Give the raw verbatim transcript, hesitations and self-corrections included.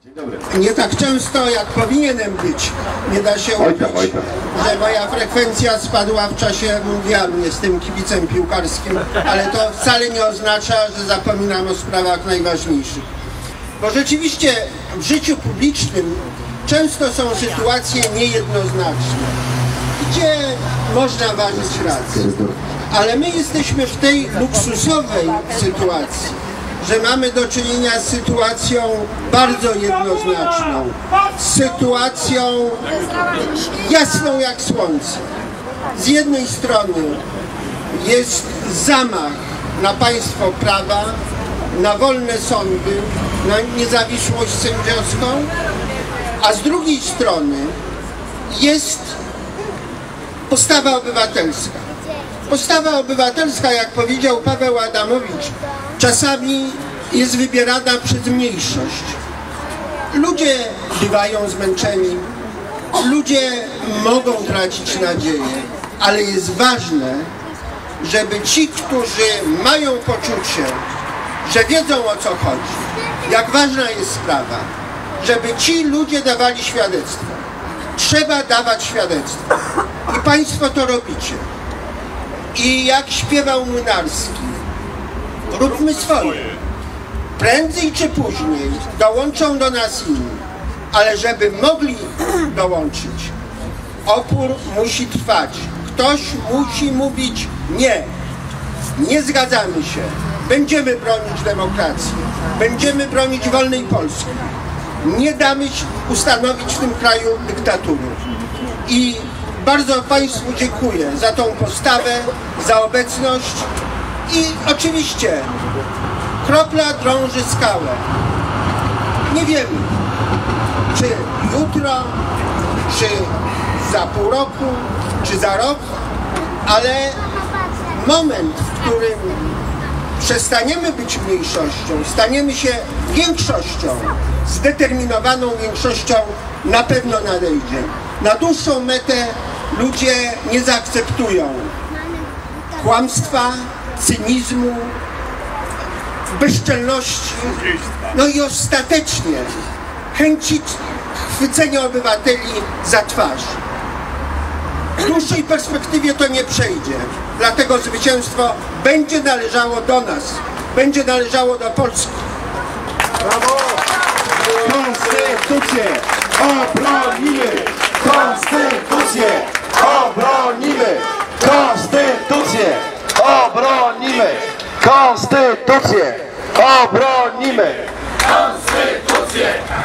Nie tak często, jak powinienem być. Nie da się ukryć, że moja frekwencja spadła w czasie mundialu. Jestem kibicem piłkarskim, ale to wcale nie oznacza, że zapominam o sprawach najważniejszych. Bo rzeczywiście w życiu publicznym często są sytuacje niejednoznaczne, gdzie można ważyć rację. Ale my jesteśmy w tej luksusowej sytuacji, że mamy do czynienia z sytuacją bardzo jednoznaczną, z sytuacją jasną jak słońce. Z jednej strony jest zamach na państwo prawa, na wolne sądy, na niezawisłość sędziowską, a z drugiej strony jest postawa obywatelska. Postawa obywatelska, jak powiedział Paweł Adamowicz, czasami jest wybierana przez mniejszość. Ludzie bywają zmęczeni, ludzie mogą tracić nadzieję, ale jest ważne, żeby ci, którzy mają poczucie, że wiedzą, o co chodzi, jak ważna jest sprawa, żeby ci ludzie dawali świadectwo. Trzeba dawać świadectwo. I państwo to robicie. I jak śpiewał Młynarski, róbmy swoje. Prędzej czy później dołączą do nas inni, ale żeby mogli dołączyć, opór musi trwać. Ktoś musi mówić nie. Nie zgadzamy się. Będziemy bronić demokracji. Będziemy bronić wolnej Polski. Nie damy ustanowić w tym kraju dyktatury. I bardzo Państwu dziękuję za tą postawę, za obecność i oczywiście kropla drąży skałę. Nie wiemy, czy jutro, czy za pół roku, czy za rok, ale moment, w którym przestaniemy być mniejszością, staniemy się większością, zdeterminowaną większością, na pewno nadejdzie. Na dłuższą metę ludzie nie zaakceptują kłamstwa, cynizmu, bezczelności, no i ostatecznie chęci chwycenia obywateli za twarz. W dłuższej perspektywie to nie przejdzie, dlatego zwycięstwo będzie należało do nas, będzie należało do Polski. Brawo! Konstytucję obronimy! Konstytucję obronimy! Konstytucję obronimy! Konstytucję obronimy! Konstytucję